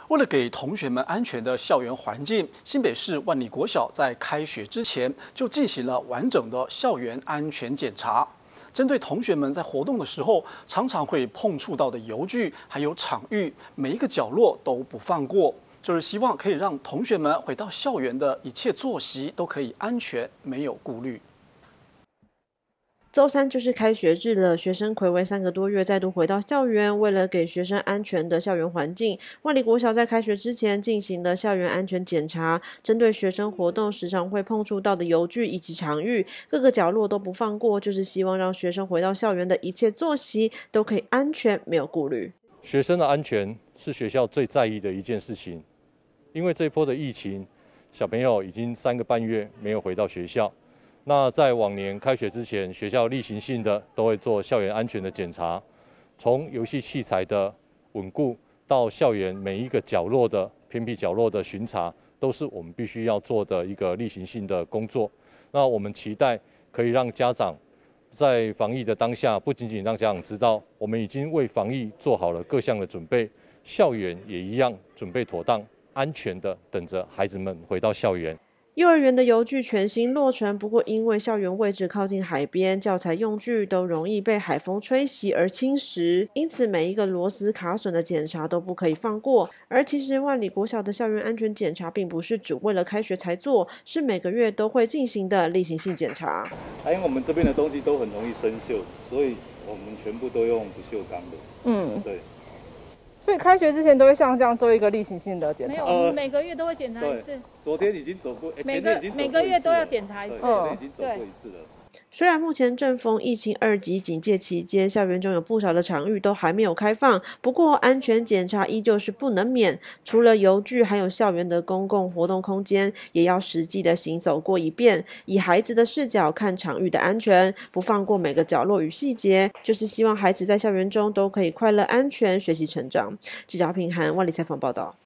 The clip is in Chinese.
为了给同学们安全的校园环境，新北市万里国小在开学之前就进行了完整的校园安全检查。针对同学们在活动的时候常常会碰触到的游具还有场域，每一个角落都不放过，就是希望可以让同学们回到校园的一切作息都可以安全，没有顾虑。 周三就是开学日了，学生睽违3个多月再度回到校园。为了给学生安全的校园环境，万里国小在开学之前进行了校园安全检查，针对学生活动时常会碰触到的游具以及场域，各个角落都不放过，就是希望让学生回到校园的一切作息都可以安全，没有顾虑。 学生的安全是学校最在意的一件事情，因为这一波的疫情，小朋友已经3个半月没有回到学校。那在往年开学之前，学校例行性的都会做校园安全的检查，从游戏器材的稳固到校园每一个角落的偏僻角落的巡查，都是我们必须要做的一个例行性的工作。那我们期待可以让家长在防疫的当下，不仅仅让家长知道，我们已经为防疫做好了各项的准备，校园也一样准备妥当、安全的等着孩子们回到校园。 幼儿园的游具全新落成，不过因为校园位置靠近海边，教材用具都容易被海风吹袭而侵蚀，因此每一个螺丝卡损的检查都不可以放过。而其实万里国小的校园安全检查并不是只为了开学才做，是每个月都会进行的例行性检查。 因为我们这边的东西都很容易生锈，所以我们全部都用不锈钢的。对。 所以开学之前都会像这样做一个例行性的检查。 没有，我们每个月都会检查一次。 昨天已经走过， 每个月都要检查一次。 昨天已经走过一次了。 虽然目前正逢疫情2级警戒期间，校园中有不少的场域都还没有开放，不过安全检查依旧是不能免。除了游具，还有校园的公共活动空间，也要实际的行走过一遍，以孩子的视角看场域的安全，不放过每个角落与细节，就是希望孩子在校园中都可以快乐安全学习成长。记者平涵万里采访报道。